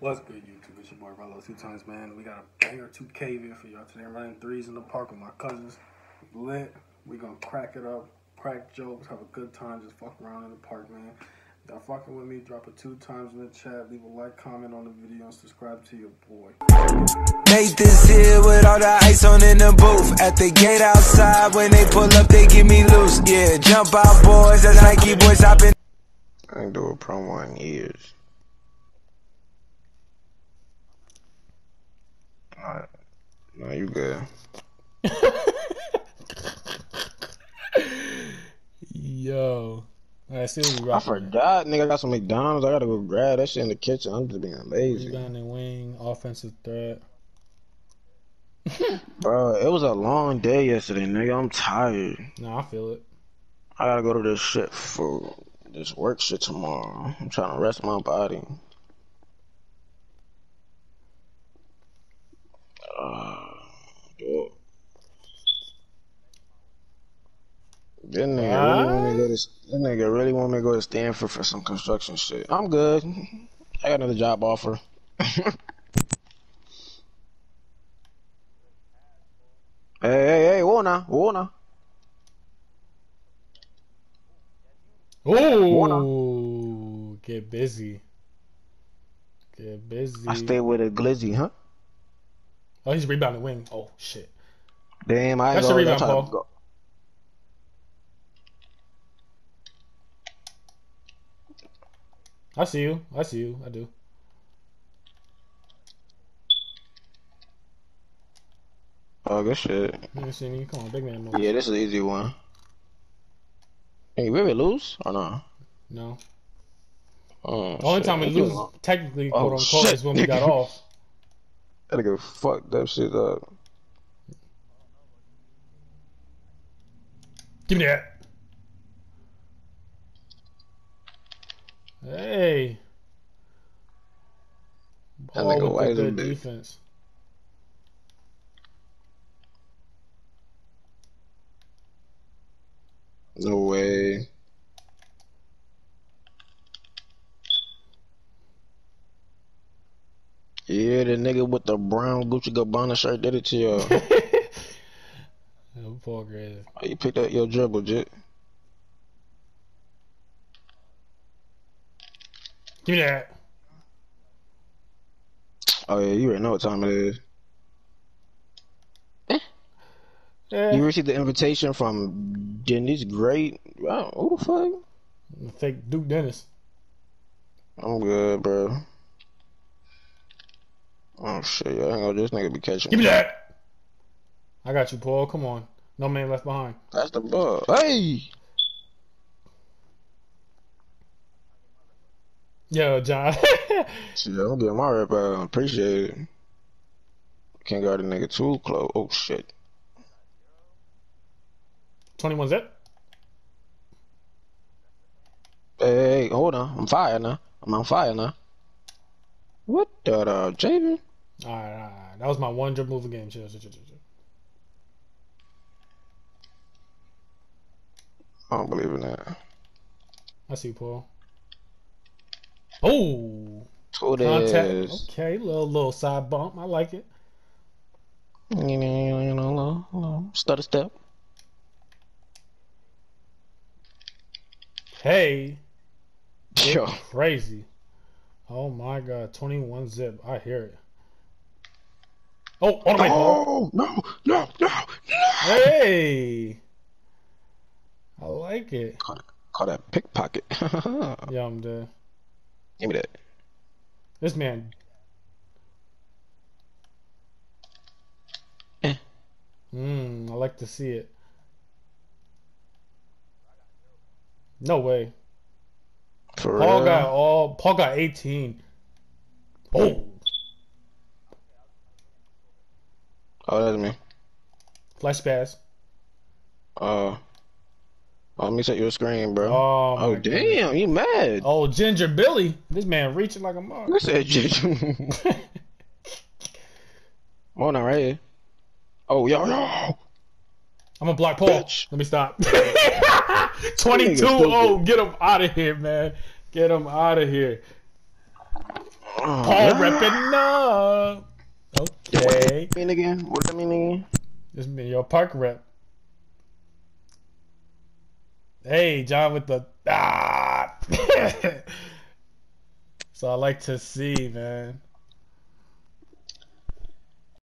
What's good, YouTube? It's your boy Rolo 2Times, man. We got a banger 2K video for y'all today. I'm running threes in the park with my cousins. Lit. We gonna crack it up, crack jokes, have a good time, just fuck around in the park, man. If y'all fucking with me, drop a 2Times in the chat, leave a like, comment on the video, and subscribe to your boy. Nathan's here with all the ice on in the booth. At the gate outside, when they pull up, they give me loose. Yeah, jump out, boys. That's Nike boys hopping. I ain't do a promo in years. Alright. No, you good. Yo. I forgot, nigga. I got some McDonald's. I gotta go grab that shit in the kitchen. I'm just being lazy. Rebounding wing, offensive threat. Bro, it was a long day yesterday, nigga. I'm tired. Nah, I feel it. I gotta go to this shit for this work shit tomorrow. I'm trying to rest my body. That nigga really want me to go to Stanford for some construction shit. I'm good. I got another job offer. Hey, whoa now. Ooh, get busy. Get busy. I stay with a glizzy, huh? Oh, he's rebounding wing. Oh, shit. Damn, I That's ain't the rebound, Paul. go. I see you. I do. Oh, good shit. You see me? Come on, big man. Yeah, this is an easy one. Hey, we ever lose or no? No. Oh, the only time we lose, technically, quote unquote, is when we got off. That nigga fucked that shit up. Give me that. Hey. That nigga Ball with wise the a good bit. defense. No way. Yeah, the nigga with the brown Gucci Gabbana shirt did it to y'all. Oh, Paul Gray. Oh, you picked up your dribble, Jit. Give me that. Oh yeah, you already know what time it is. Yeah. You received the invitation from Dennis Great. Wow, who the fuck? Fake Duke Dennis. I'm good, bro. Oh shit, I ain't gonna this nigga be catching Give me me. that. I got you, Paul. Come on. No man left behind. That's the ball. Hey! Yo, John. Shit, I'm getting my rep out. Appreciate it. Can't guard a nigga too close. Oh shit. 21 zip. Hey, hold on. I'm fired now. I'm on fire now. What the Javen? Alright. That was my one dribble move game. Chill. I don't believe in that. I see you, Paul. Oh! Who Contact. this? Okay, little side bump. I like it. You know, stutter step. Hey. Yo. Crazy. Oh my god. 21 zip. I hear it. Oh, on the way, Paul. No. Hey. I like it. Call that pickpocket. Yeah, I'm dead. Give me that. This man. I like to see it. No way. For Paul real? Paul got 18. Oh. Oh, that's me. Flash pass. Let me set your screen, bro. Oh, damn, you mad? Oh, Ginger Billy. This man reaching like a mug. I said Ginger. Hold on, right here. Oh, yo. I'm gonna block Paul. Bitch. Let me stop. 22. Oh, get him out of here, man. Get him out of here. Paul repping up. Okay. What does that mean again? What does that mean again? This mean your park rep. Hey, John with the So I like to see, man.